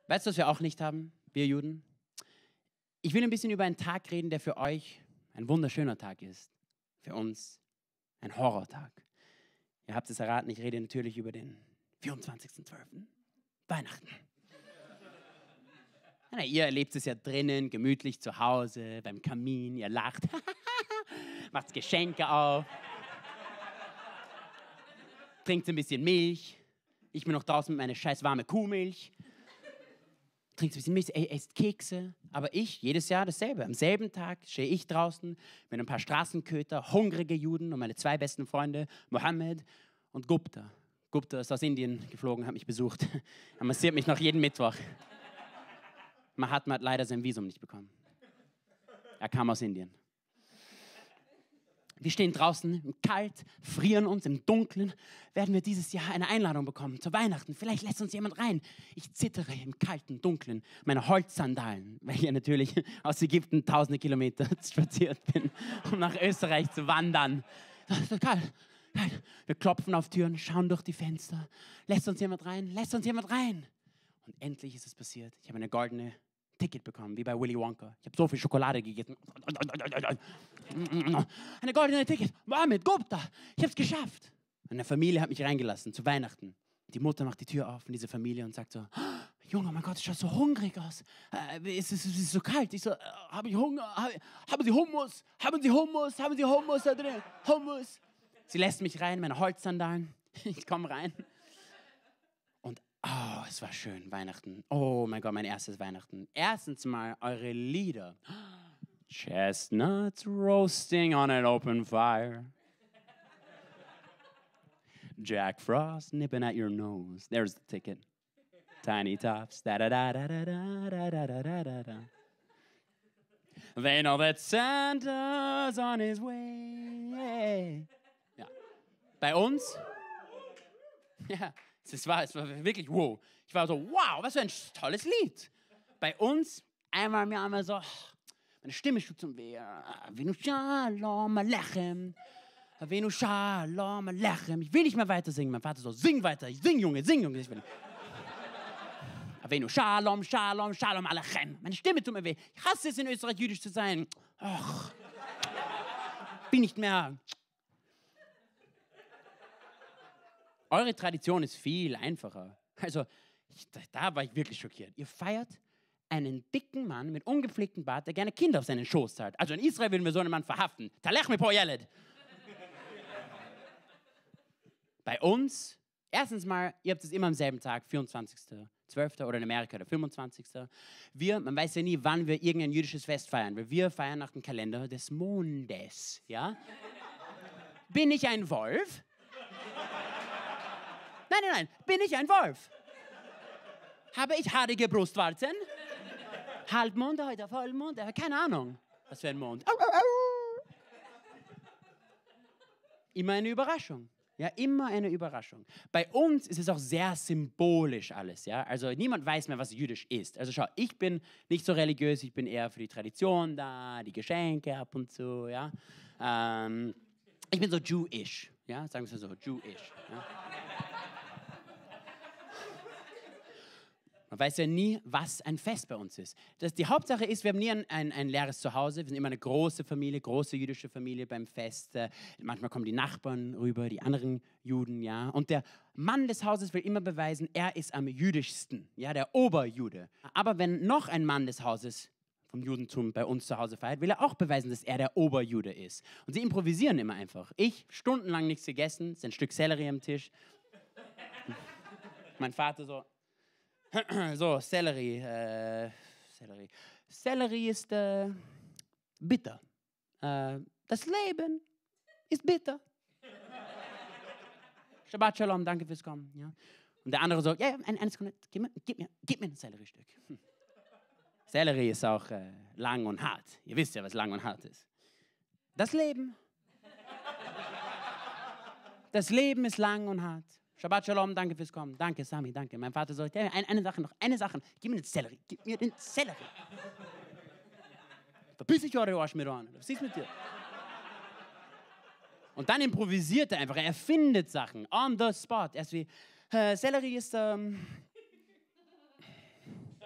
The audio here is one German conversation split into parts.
Weißt du, was wir auch nicht haben, wir Juden? Ich will ein bisschen über einen Tag reden, der für euch ein wunderschöner Tag ist. Für uns ein Horrortag. Ihr habt es erraten, ich rede natürlich über den 24.12. Weihnachten. Na, ihr erlebt es ja drinnen, gemütlich zu Hause, beim Kamin, ihr lacht, macht Geschenke auf, trinkt ein bisschen Milch. Ich bin noch draußen mit meiner scheiß warme Kuhmilch. Trinkt ein bisschen Milch, esst Kekse. Aber ich, jedes Jahr dasselbe. Am selben Tag stehe ich draußen mit ein paar Straßenköter, hungrige Juden und meine zwei besten Freunde, Mohammed und Gupta. Gupta ist aus Indien geflogen, hat mich besucht. Er massiert mich noch jeden Mittwoch. Mahatma hat leider sein Visum nicht bekommen. Er kam aus Indien. Wir stehen draußen, kalt, frieren uns im Dunkeln. Werden wir dieses Jahr eine Einladung bekommen zu Weihnachten? Vielleicht lässt uns jemand rein. Ich zittere im kalten Dunkeln, meine Holzsandalen, weil ich ja natürlich aus Ägypten tausende Kilometer spaziert bin, um nach Österreich zu wandern. Das ist kalt. Wir klopfen auf Türen, schauen durch die Fenster. Lässt uns jemand rein? Lässt uns jemand rein? Und endlich ist es passiert. Ich habe eine goldene Ticket bekommen, wie bei Willy Wonka. Ich habe so viel Schokolade gegessen. Eine goldene Ticket. Mohammed, Gupta, ich habe es geschafft. Eine Familie hat mich reingelassen zu Weihnachten. Die Mutter macht die Tür auf in diese Familie und sagt so, Junge, mein Gott, du schaust so hungrig aus. Es ist so kalt. Ich so, habe ich Hunger? Haben Sie Hummus? Haben Sie Hummus? Haben Sie Hummus da drin? Hummus. Sie lässt mich rein, meine Holzsandalen. Ich komme rein. Oh, es war schön, Weihnachten. Oh mein Gott, mein erstes Weihnachten. Erstens mal eure Lieder. Chestnuts roasting on an open fire. Jack Frost nipping at your nose. There's the ticket. Tiny tops. Da da da da da da da da da da da. They know that Santa's on his way. Ja. Bei uns? Ja. Es war wirklich wow. Ich war so, wow, was für ein tolles Lied. Bei uns, einmal im Jahr so, meine Stimme tut zum Weh. Avinu Shalom Alechem. Avinu Shalom Alechem. Ich will nicht mehr weiter singen. Mein Vater so, sing weiter. Sing, Junge, sing, Junge. Ich will. Avinu Shalom, Shalom, Shalom Alechem. Meine Stimme tut mir weh. Ich hasse es, in Österreich jüdisch zu sein. Ach, bin nicht mehr. Eure Tradition ist viel einfacher. Also, da war ich wirklich schockiert. Ihr feiert einen dicken Mann mit ungepflegtem Bart, der gerne Kinder auf seinen Schoß zahlt. Also in Israel würden wir so einen Mann verhaften. Talech mi po Yeled. Bei uns, erstens mal, ihr habt es immer am selben Tag, 24.12. oder in Amerika der 25. Man weiß ja nie, wann wir irgendein jüdisches Fest feiern, weil wir feiern nach dem Kalender des Mondes. Ja? Bin ich ein Wolf? Nein, bin ich ein Wolf? Habe ich haarige Brustwarzen? Halbmond, heute Vollmond? Keine Ahnung. Was für ein Mond. Immer eine Überraschung. Ja, immer eine Überraschung. Bei uns ist es auch sehr symbolisch alles. Ja? Also niemand weiß mehr, was jüdisch ist. Also schau, ich bin nicht so religiös, ich bin eher für die Tradition da, die Geschenke ab und zu. Ja? Ich bin so Jewish. Ja? Sagen wir so, Jewish. Ja? Man weiß ja nie, was ein Fest bei uns ist. Die Hauptsache ist, wir haben nie ein leeres Zuhause. Wir sind immer eine große Familie, große jüdische Familie beim Fest. Manchmal kommen die Nachbarn rüber, die anderen Juden, ja. Und der Mann des Hauses will immer beweisen, er ist am jüdischsten, ja, der Oberjude. Aber wenn noch ein Mann des Hauses vom Judentum bei uns zu Hause feiert, will er auch beweisen, dass er der Oberjude ist. Und sie improvisieren immer einfach. Ich, stundenlang nichts gegessen, ist ein Stück Sellerie am Tisch. Mein Vater so, Sellerie. Sellerie ist bitter. Das Leben ist bitter. Shabbat Shalom, danke fürs Kommen. Ja. Und der andere so, ja, eine Sekunde, gib mir ein Selleriestück. Sellerie ist auch lang und hart. Ihr wisst ja, was lang und hart ist. Das Leben ist lang und hart. Shabbat Shalom, danke fürs Kommen. Danke, Sami, danke. Mein Vater sagt, ja, eine Sache noch. Gib mir den Sellerie. Verpiss dich, eure Arschmiran. Was ist mit dir? Und dann improvisiert er einfach. Er erfindet Sachen. On the spot. Erst wie, Sellerie ist,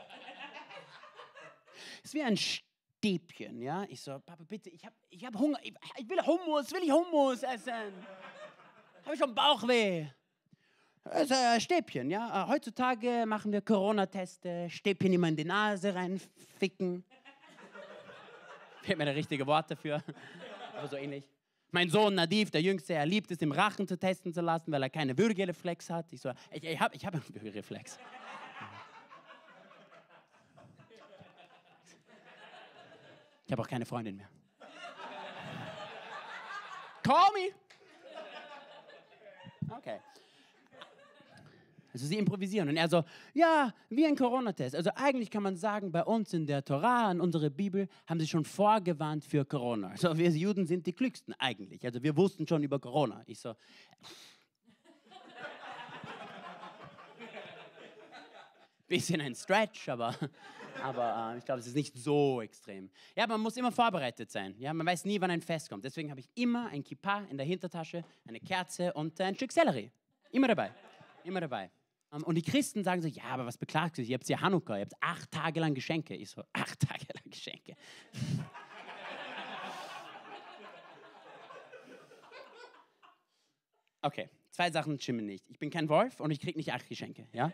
ist wie ein Stäbchen, ja. Ich so, Papa, bitte, ich hab Hunger, ich will Hummus essen. Habe ich schon Bauchweh. Das ist ein Stäbchen, ja. Heutzutage machen wir Corona-Teste, Stäbchen immer in die Nase reinficken. Fehlt mir der richtige Wort dafür, aber so ähnlich. Mein Sohn Nadiv, der Jüngste, er liebt es, im Rachen zu testen zu lassen, weil er keine Würgereflex hat. Ich so, ich hab einen Würgereflex. Ich habe auch keine Freundin mehr. Call me! Okay. Also sie improvisieren. Und er so, ja, wie ein Corona-Test. Also eigentlich kann man sagen, bei uns in der Tora, in unserer Bibel, haben sie schon vorgewarnt für Corona. Also wir Juden sind die Klügsten eigentlich. Also wir wussten schon über Corona. Ich so, bisschen ein Stretch, aber ich glaube, es ist nicht so extrem. Ja, man muss immer vorbereitet sein. Ja, man weiß nie, wann ein Fest kommt. Deswegen habe ich immer ein Kippa in der Hintertasche, eine Kerze und ein Stück Sellerie. Immer dabei. Immer dabei. Und die Christen sagen so, ja, aber was beklagst du? Ihr habt ja Hanukkah, ihr habt 8 Tage lang Geschenke. Ich so, 8 Tage lang Geschenke. Okay, 2 Sachen stimmen nicht. Ich bin kein Wolf und ich kriege nicht 8 Geschenke, ja?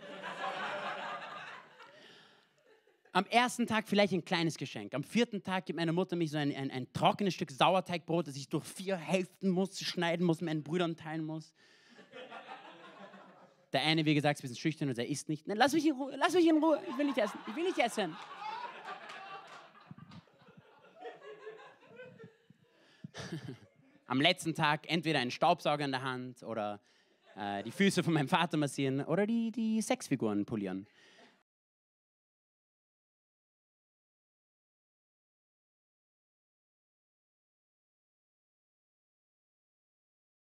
Am ersten Tag vielleicht ein kleines Geschenk. Am 4. Tag gibt meine Mutter mich so ein trockenes Stück Sauerteigbrot, das ich durch 4 Hälften schneiden muss, mit meinen Brüdern teilen muss. Der eine, wie gesagt, ist ein bisschen schüchtern und er isst nicht. Nein, lass mich in Ruhe, ich will nicht essen. Am letzten Tag entweder einen Staubsauger in der Hand oder die Füße von meinem Vater massieren oder die Sexfiguren polieren.